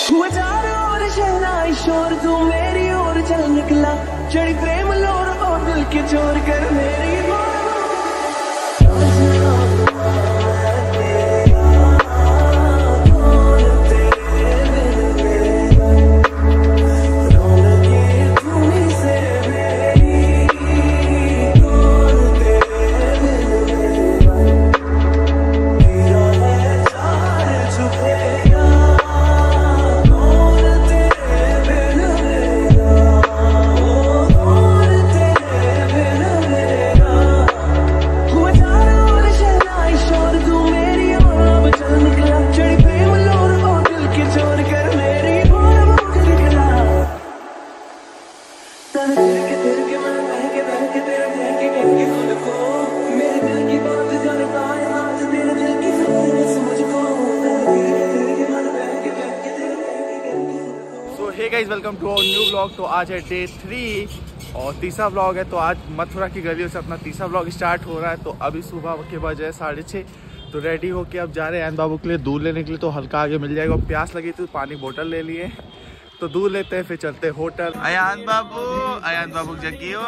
हुआ चारों ओर शहनाई शोर, तू मेरी ओर चल निकला, चढ़ी प्रेम लोर और दिल के चोर कर मेरी guys welcome to our new vlog. तो आज है डे 3 और तीसरा व्लॉग है। तो आज मथुरा की गलियों से अपना तीसरा व्लॉग स्टार्ट हो रहा है। तो अभी सुबह के बजे 6:30। तो रेडी होके अब जा रहे हैं अयान बाबू के लिए दूध लेने के लिए। तो हल्का आगे मिल जाएगा। प्यास लगी तो पानी बोतल ले लिए, तो दूध लेते हैं फिर चलते हैं होटल। अयान बाबू जगी हो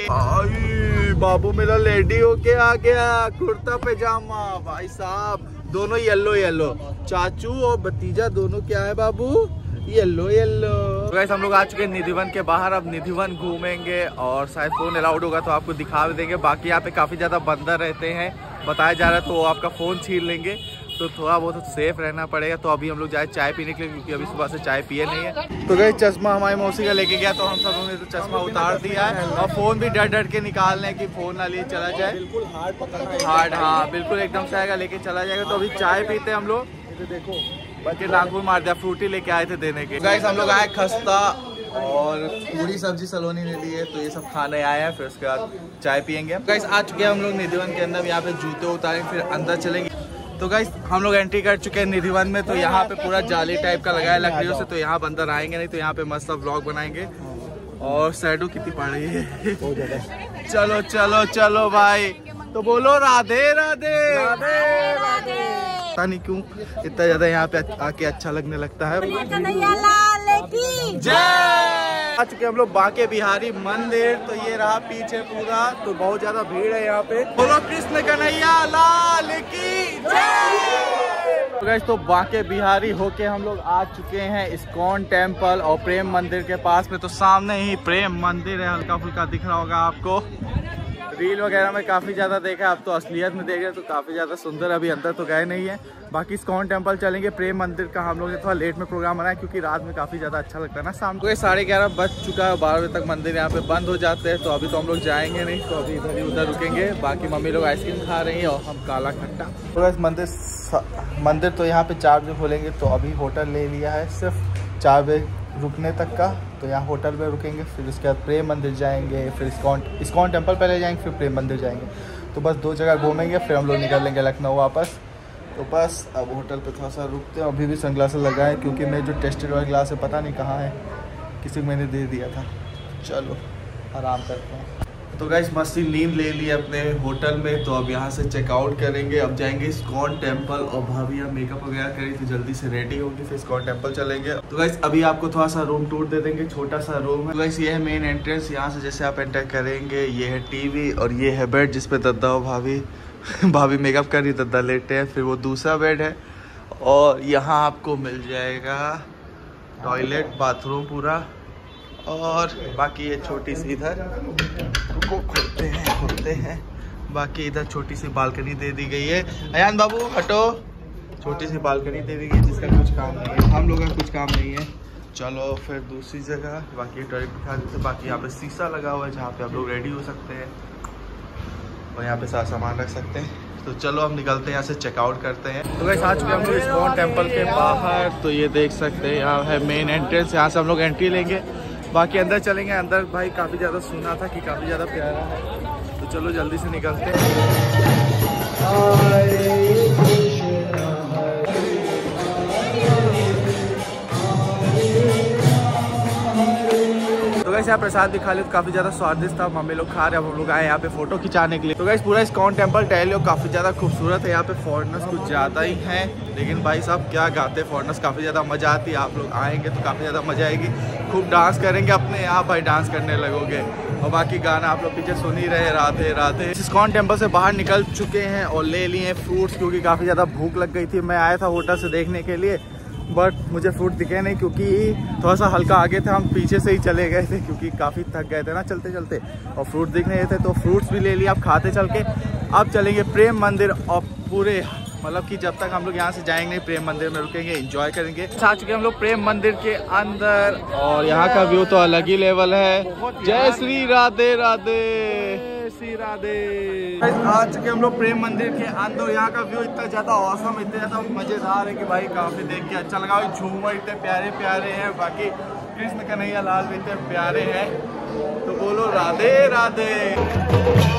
गई। बाबू मेरा लेडी होके आ गया, कुर्ता पैजामा। भाई साहब दोनों येलो। चाचू और भतीजा दोनों क्या है बाबू, येलो। तो गाइस हम लोग आ चुके हैं निधिवन के बाहर। अब निधिवन घूमेंगे और शायद फोन अलाउड होगा तो आपको दिखा भी देंगे। बाकी यहाँ पे काफी ज्यादा बंदर रहते हैं बताया जा रहा है, तो वो आपका फोन छीन लेंगे, तो थोड़ा बहुत सेफ रहना पड़ेगा। तो अभी हम लोग जाए चाय पीने के लिए, क्योंकि अभी सुबह से चाय पिए नहीं है। तो गाइस चश्मा हमारी मौसी का लेके गया, तो हम सब ने तो चश्मा उतार दिया है और फोन भी डर के निकाल रहे हैं कि फोन ना लिए चला जाए। बिल्कुल हार्ड, हाँ बिल्कुल एकदम से आएगा, लेके चला जाएगा। तो अभी चाय पीते हैं हम लोग। देखो बच्चे नागपुर मार दिया, फ्रूटी लेके आए थे देने के। गाइस हम लोग आए खस्ता और पूरी सब्जी सलोनी ने ली है, तो ये सब खाने आए हैं। फिर उसके बाद चाय पियेंगे। गाइस आ चुके हैं हम लोग निधिवन के अंदर। यहाँ पे जूते उतारेंगे फिर अंदर चलेंगे। तो गाइस हम लोग एंट्री कर चुके हैं निधिवन में। तो यहाँ पे पूरा जाली टाइप का लगाया लकड़ियों से, तो यहाँ बंदर आएंगे नहीं। तो यहाँ पे मस्त व्लॉग बनाएंगे। और सैडू कितनी पड़ रही है। चलो भाई, तो बोलो राधे राधे। पता नहीं क्यों इतना ज्यादा यहाँ पे आके अच्छा लगने लगता है। जय। आ चुके हम लोग बांके बिहारी मंदिर। तो ये रहा पीछे पूरा, तो बहुत ज्यादा भीड़ है यहाँ पे। बोलो कृष्ण कन्हैया लाल की जय। तो गाइस तो बांके बिहारी होके हम लोग आ चुके हैं इस्कॉन टेम्पल और प्रेम मंदिर के पास में। तो सामने ही प्रेम मंदिर है, हल्का फुल्का दिख रहा होगा आपको। रील वगैरह में काफ़ी ज़्यादा देखा, अब तो असलियत में देख रहे तो काफ़ी ज़्यादा सुंदर। अभी अंदर तो गए नहीं है। बाकी इस्कॉन टेम्पल चलेंगे। प्रेम मंदिर का हम लोग ने थोड़ा लेट में प्रोग्राम बनाया, क्योंकि रात में काफ़ी ज़्यादा अच्छा लगता है ना। शाम को 11:30 बज चुका है, 12 बजे तक मंदिर यहाँ पे बंद हो जाते हैं। तो अभी तो हम लोग जाएंगे नहीं, तो अभी इधर ही उधर रुकेंगे। बाकी मम्मी लोग आइसक्रीम खा रही है और हम काला खट्टा। तो इस मंदिर तो यहाँ पे 4 बजे खोलेंगे। तो अभी होटल ले लिया है सिर्फ 4 बजे रुकने तक का। तो यहाँ होटल में रुकेंगे, फिर उसके बाद प्रेम मंदिर जाएंगे, फिर इस्कॉन टेम्पल पहले जाएंगे, फिर प्रेम मंदिर जाएंगे। तो बस 2 जगह घूमेंगे, फिर हम लोग निकल लेंगे लखनऊ वापस। तो बस अब होटल पे थोड़ा सा रुकते हैं। अभी भी सनग्लासेस लगाए, क्योंकि मेरे जो टेस्टेड वाला ग्लास है पता नहीं कहाँ है, किसी को मैंने दे दिया था। चलो आराम करते हैं। तो गाइस मस्ती नींद ले ली अपने होटल में। तो अब यहाँ से चेकआउट करेंगे। अब जाएंगे इस्कॉन टेम्पल। और भाभी यहाँ मेकअप वगैरह करी थी, जल्दी से रेडी होगी, फिर इस्कॉन टेम्पल चलेंगे। तो गाइस अभी आपको थोड़ा सा रूम टूर दे देंगे। छोटा सा रूम है। तो गाइस ये है मेन एंट्रेंस। यहाँ से जैसे आप एंटर करेंगे, ये है टीवी और ये है बेड जिसपे दद्दा हो भाभी मेकअप कर रही, दद्दा लेटे हैं। फिर वो दूसरा बेड है। और यहाँ आपको मिल जाएगा टॉयलेट बाथरूम पूरा। और बाकी ये छोटी सी इधर को खोलते हैं। बाकी इधर छोटी सी बालकनी दे दी गई है। अयान बाबू हटो। छोटी सी बालकनी दे दी गई है, जिसका कुछ काम नहीं है। हम लोगों का कुछ काम नहीं है। चलो फिर दूसरी जगह बाकी टॉयलेट दिखा देते। बाकी यहाँ पे शीशा लगा हुआ है, जहाँ पे आप लोग रेडी हो सकते हैं और यहाँ पे सारा सामान रख सकते हैं। तो चलो हम निकलते हैं यहाँ से, चेकआउट करते हैं। तो गाइस आज हम लोग इस्कॉन टेम्पल के बाहर। तो ये देख सकते हैं यहाँ है मेन एंट्रेंस। यहाँ से हम लोग एंट्री लेंगे। बाकी अंदर चलेंगे। अंदर भाई काफ़ी ज़्यादा सुना था कि काफ़ी ज़्यादा प्यारा है। तो चलो जल्दी से निकलते हैं। तो गाइस यहाँ प्रसाद भी खा लिया, काफी ज्यादा स्वादिष्ट था। मम्मी लोग खा रहे, अब हम लोग आए यहाँ पे फोटो खिंचाने के लिए। तो गाइस पूरा इस्कॉन टेम्पल टहलियो, काफी ज्यादा खूबसूरत है। यहाँ पे फॉरेनर्स कुछ ज्यादा ही हैं, लेकिन भाई साहब क्या गाते हैं फॉरेनर्स, काफी ज्यादा मजा आती है। आप लोग आएंगे तो काफी ज्यादा मजा आएगी, खूब डांस करेंगे अपने यहाँ भाई, डांस करने लगोगे। और बाकी गाना आप लोग पीछे सुन ही रहे, राधे राधे। इस्कॉन टेम्पल से बाहर निकल चुके हैं और ले लिए फ्रूट्स, क्योंकि काफी ज्यादा भूख लग गई थी। मैं आया था होटल से देखने के लिए, बट मुझे फ्रूट दिखे नहीं, क्योंकि थोड़ा सा हल्का आगे थे, हम पीछे से ही चले गए थे, क्योंकि काफ़ी थक गए थे ना चलते चलते, और फ्रूट दिख नहीं थे। तो फ्रूट्स भी ले लिए, अब खाते चल के। अब चलेंगे प्रेम मंदिर, और पूरे मतलब कि जब तक हम लोग यहाँ से जाएंगे नहीं, प्रेम मंदिर में रुकेंगे, एंजॉय करेंगे। आ चुके हम लोग प्रेम मंदिर के अंदर, और यहाँ का व्यू तो अलग ही लेवल है। जय श्री राधे राधे, श्री राधे। आ चुके हम लोग प्रेम मंदिर के अंदर, यहाँ का व्यू इतना ज्यादा औसम, इतना ज्यादा मजेदार है कि भाई काफी देख के अच्छा लगा। झूमर इतने प्यारे प्यारे हैं, बाकी कृष्ण कन्हैया लाल भी इतने प्यारे हैं। तो बोलो राधे राधे।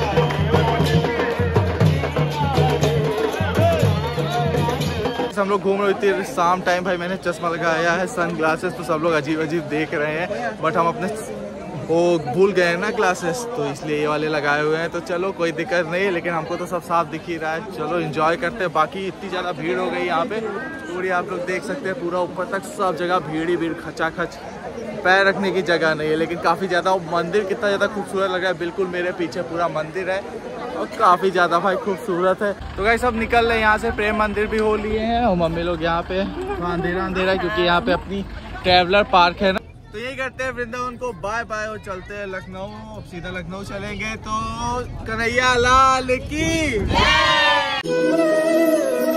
हम लोग घूम रहे थे शाम टाइम, भाई मैंने चश्मा लगाया है, सन ग्लासेस, तो सब लोग अजीब अजीब देख रहे हैं, बट हम अपने वो भूल गए हैं ना ग्लासेस, तो इसलिए ये वाले लगाए हुए हैं। तो चलो कोई दिक्कत नहीं है, लेकिन हमको तो सब साफ दिख ही रहा है। चलो एंजॉय करते हैं। बाकी इतनी ज़्यादा भीड़ हो गई यहाँ पे, पूरी आप लोग देख सकते हैं, पूरा ऊपर तक सब जगह भीड़ ही भीड़, खचाखच, पैर रखने की जगह नहीं है। लेकिन काफ़ी ज़्यादा मंदिर कितना ज़्यादा खूबसूरत लग रहा है, बिल्कुल मेरे पीछे पूरा मंदिर है और काफ़ी ज़्यादा भाई खूबसूरत है। तो गाइस सब निकल रहे हैं यहाँ से, प्रेम मंदिर भी हो लिए हैं, और मम्मी लोग यहाँ पे अंधेरा अंधेरा है, क्योंकि यहाँ पे अपनी ट्रैवलर पार्क है ना। तो यही करते हैं वृंदावन को बाय बाय, और चलते हैं लखनऊ। अब सीधा लखनऊ चलेंगे, तो कन्हैया लाल की